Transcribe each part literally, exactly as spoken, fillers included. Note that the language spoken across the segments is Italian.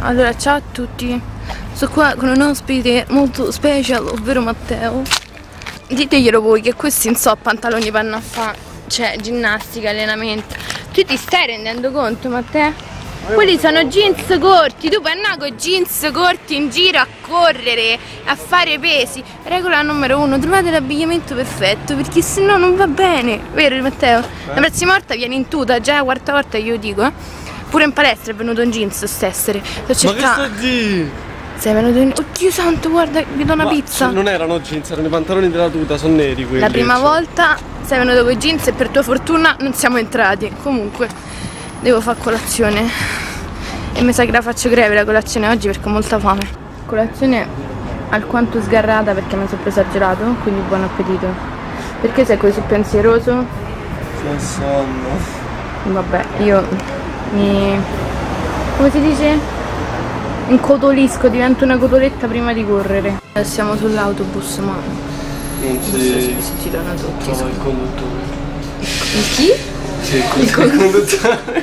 Allora, ciao a tutti, sono qua con un ospite molto special, ovvero Matteo. Diteglielo voi che questi non so pantaloni vanno a fare, cioè ginnastica, allenamento. Tu ti stai rendendo conto, Matteo? Quelli sono jeans corti, tu puoi andare con jeans corti in giro a correre, a fare pesi. Regola numero uno, trovate l'abbigliamento perfetto, perché se no non va bene, vero Matteo? La prossima volta vieni in tuta, già è la quarta volta che io dico, eh? Pure in palestra è venuto in jeans stessere. Ma che sta di? Sei venuto in... Oddio santo, guarda, vi do una Ma pizza. non erano jeans, erano i pantaloni della tuta, sono neri quelli. La prima cioè. volta sei venuto con i jeans e per tua fortuna non siamo entrati. Comunque, devo fare colazione. E mi sa che la faccio greve la colazione oggi perché ho molta fame. Colazione alquanto sgarrata perché mi sono preso gelato, quindi buon appetito. Perché sei così pensieroso? Che sonno. Vabbè, io mi... come si dice? Incotolisco, divento una cotoletta prima di correre. Siamo sull'autobus, ma non si, si si girano tutti. trova il conduttore. Il chi? Sì, il conduttore.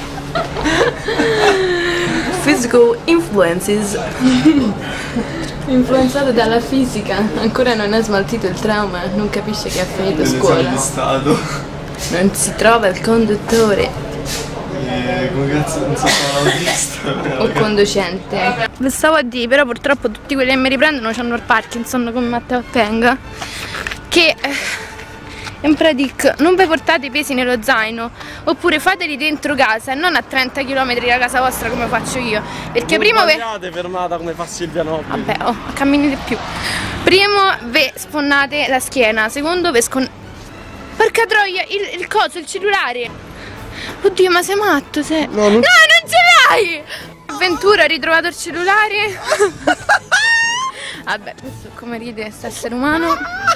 Physical influences. Influenzato dalla fisica. Ancora non ha smaltito il trauma, non capisce che ha finito scuola. Di stato. Non si trova il conduttore. E come cazzo non si fa l'autista? O conducente. Lo stavo a dire, però purtroppo tutti quelli che mi riprendono hanno il Parkinson come Matteo Penga. Che in pratica non vi portate i pesi nello zaino, oppure fateli dentro casa e non a trenta chilometri da casa vostra come faccio io. Perché non primo ve... fermata come fa Silvia Nobili. Vabbè, oh, cammini di più. Primo ve sponnate la schiena, secondo ve scon... Porca troia, il, il coso, il cellulare. Oddio, ma sei matto, sei... No, non, no, non ce l'hai! Avventura, ho ritrovato il cellulare. Vabbè, questo come ride questo essere umano.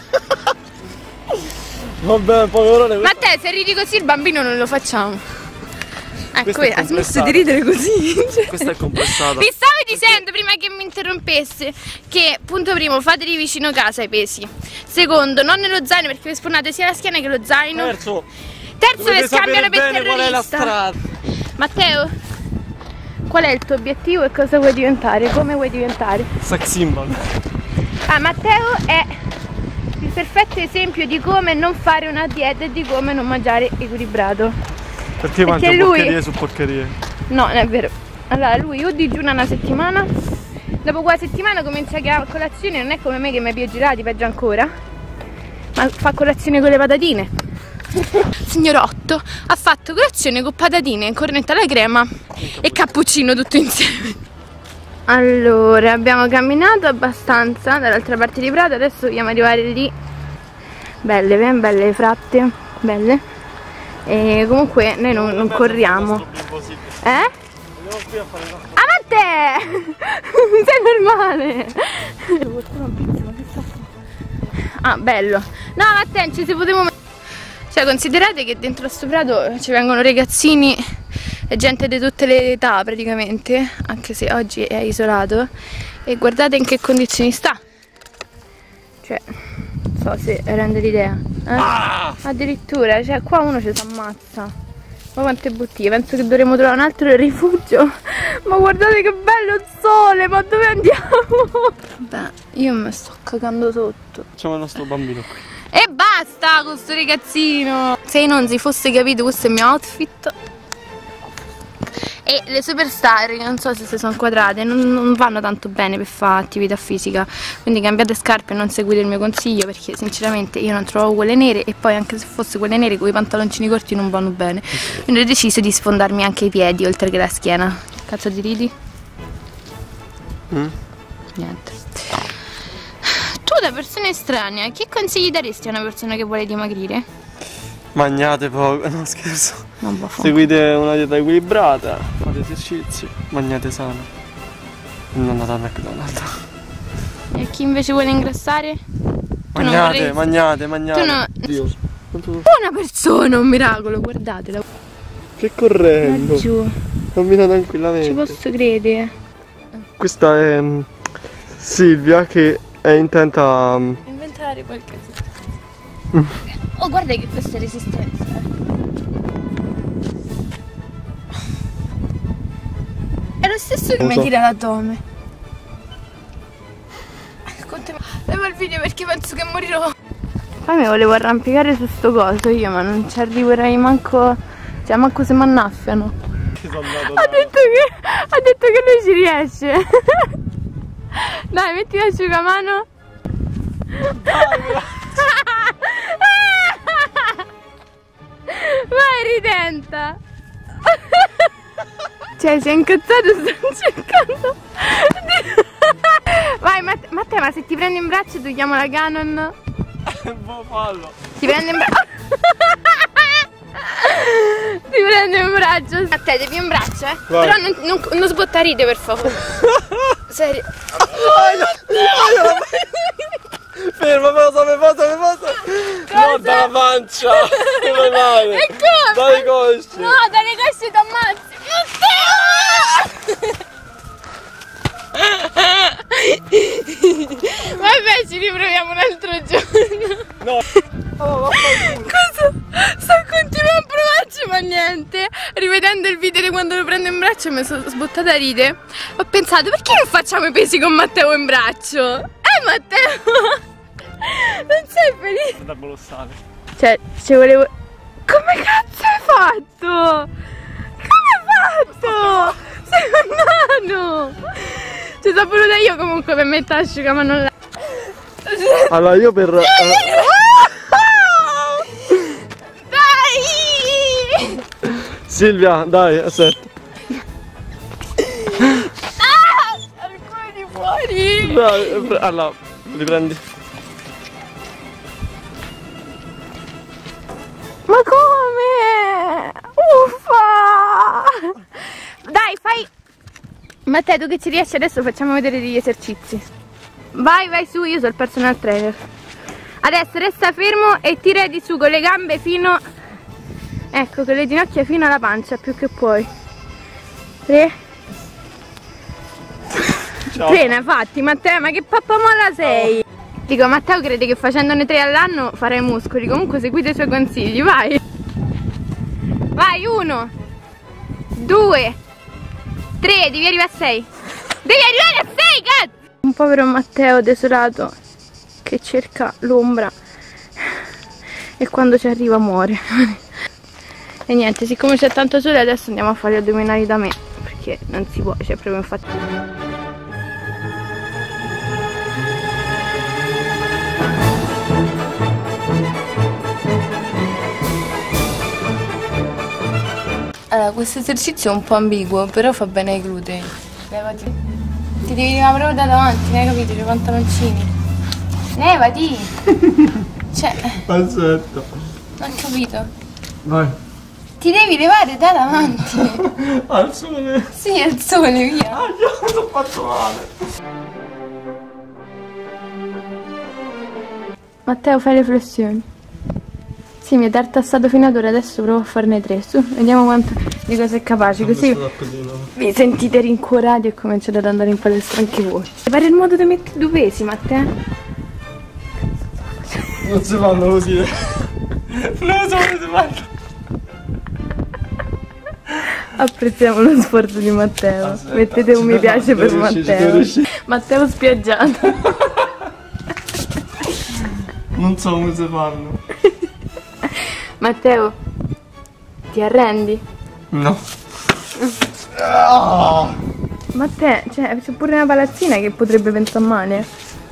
Vabbè, poverone. Ma te, se ridi così il bambino non lo facciamo. Ecco, è ha smesso di ridere così. Cioè. Questa è compressata. Vi stavo dicendo prima che mi interrompesse che, punto primo, fateli vicino casa i pesi. Secondo, non nello zaino perché vi sponnate sia la schiena che lo zaino. Terzo, Terzo vi scambiano per bene qual è la terrorista. strada. Matteo, qual è il tuo obiettivo e cosa vuoi diventare? Come vuoi diventare? Sex symbol. Ah, Matteo è il perfetto esempio di come non fare una dieta e di come non mangiare equilibrato. Perché mangia lui... porcherie su porcherie? No, non è vero. Allora, lui o digiuna una settimana, dopo quella settimana comincia a colazione, non è come me che mi più girati, peggio ancora, ma fa colazione con le patatine. Signorotto ha fatto colazione con patatine, cornetta alla crema e cappuccino tutto insieme. Allora, abbiamo camminato abbastanza dall'altra parte di Prato, adesso dobbiamo arrivare lì. Belle, ben belle le fratte, belle. E comunque noi non, non corriamo. Eh? Ah, ma te! Sei normale! Ah, bello. No, ma te, ci si potevo... Cioè, considerate che dentro a sto prato ci vengono ragazzini e gente di tutte le età praticamente, anche se oggi è isolato, e guardate in che condizioni sta. Cioè, non so se rende l'idea. Eh? Ah! Addirittura, cioè qua uno ci si ammazza. Ma quante bottiglie, penso che dovremmo trovare un altro rifugio. Ma guardate che bello il sole, ma dove andiamo? Beh, io mi sto cagando sotto. Facciamo il nostro bambino qui. E basta con sto ragazzino. Se non si fosse capito, questo è il mio outfit. E le superstar, non so se si sono quadrate, non, non vanno tanto bene per fare attività fisica. Quindi cambiate scarpe e non seguite il mio consiglio, perché sinceramente io non trovo quelle nere. E poi anche se fosse quelle nere, con i pantaloncini corti non vanno bene. Quindi ho deciso di sfondarmi anche i piedi oltre che la schiena. Cazzo ti ridi? Mm? Niente. Tu da persona estranea, che consigli daresti a una persona che vuole dimagrire? Mangiate poco, no scherzo. Non va fa. Seguite una dieta equilibrata, fate esercizi, mangiate sano. E non andate a McDonald's. E chi invece vuole ingrassare? Mangiate, vorrei... mangiate, mangiate. Tu no... Dio. Una persona, un miracolo, guardatela. Che correndo. Laggiù. Cammina tranquillamente. Ci posso credere. Questa è um, Silvia che è intenta a um... inventare qualcosa. Oh, guarda che questa è resistenza. Eh. lo stesso che mi tira l'addome. Levo il video perché penso che morirò. Poi mi volevo arrampicare su sto coso io, ma non ci arriverei manco. Cioè manco se mi annaffiano. Ha detto che ha detto che lui ci riesce. Dai, metti l'asciugamano. Vai, ridenta. Cioè, si è incazzato, sto cercando. Vai, Matteo, Matteo, ma se ti prendo in braccio togliamo la Canon? Boh, fallo. Ti prendo in braccio. Ti prendo in braccio. Matteo, devi in braccio, eh? Vai. Però non, non, non sbottarite, per favore. Serio. Ferma, posa, mi posa, mi posa. No, dalla pancia. Come male? E come? Dalle cosce. No, dalle cosce ti ammazzi. Vabbè, ci riproviamo un altro giorno. No. Oh, cosa? Sto continuando a provarci, ma niente. Rivedendo il video di quando lo prendo in braccio mi sono sbottata a ridere. Ho pensato, perché non facciamo i pesi con Matteo in braccio? Eh, Matteo! Non sei felice? Da bolossare. Cioè, ci volevo... Come cazzo hai fatto? Come hai fatto? Sei un nano! Ci sono voluta io comunque per mettere l'asciugamano là. Allora io per... Eh... Dai! Silvia, dai, aspetta. Ah! Ancora di fuori! Dai, allora, riprendi. Ma come? Uffa! Dai, fai... Matteo, tu che ci riesci adesso facciamo vedere degli esercizi. Vai, vai su, io sono il personal trainer. Adesso resta fermo e tira di su con le gambe fino... Ecco, con le ginocchia fino alla pancia, più che puoi. Tre. Ciao. Tre ne hai fatti, Matteo, ma che pappamolla sei? Dico, Matteo crede che facendone tre all'anno farai muscoli. Comunque seguite i suoi consigli, vai. Vai, uno, due, tre, devi arrivare a sei. Devi arrivare a sei, cazzo! Un povero Matteo desolato che cerca l'ombra e quando ci arriva muore. E niente, siccome c'è tanto sole adesso andiamo a fare gli addominali da me, perché non si può, c'è proprio infatti. Allora, questo esercizio è un po' ambiguo, però fa bene ai glutei. Levati. Ti devi levare proprio da davanti, ne hai capito? C'è pantaloncini. Levati! Cioè... Aspetta. Non ho capito. Vai. Ti devi levare da davanti. Al sole. Sì, al sole, via. Ah, io mi sono fatto male. Matteo, fai le flessioni. Sì, mi hai tartassato fino ad ora, adesso provo a farne tre. Su, vediamo quanto di cosa è capace, così vi sentite rincuorati e cominciate ad andare in palestra anche voi. Pare il modo di mettere due pesi, Matteo? Non si fanno così. Non so come si fanno. Apprezziamo lo sforzo di Matteo. Aspetta, mettete un mi piace per Matteo. Matteo spiaggiato. Non so come si fanno. Matteo, ti arrendi? No. Oh. Matteo, cioè, c'è pure una palazzina che potrebbe pensare male.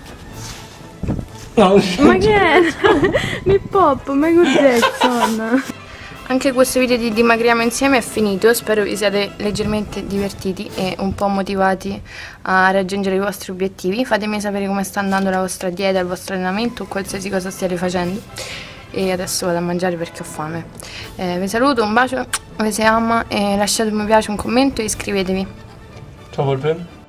No. Ma che è? L'hip hop, Michael Jackson. Anche questo video di dimagriamo insieme è finito, spero vi siate leggermente divertiti e un po' motivati a raggiungere i vostri obiettivi. Fatemi sapere come sta andando la vostra dieta, il vostro allenamento o qualsiasi cosa stiate facendo. E adesso vado a mangiare perché ho fame. Eh, vi saluto, un bacio, vi si ama e lasciate un mi piace, un commento e iscrivetevi. Ciao Volpen.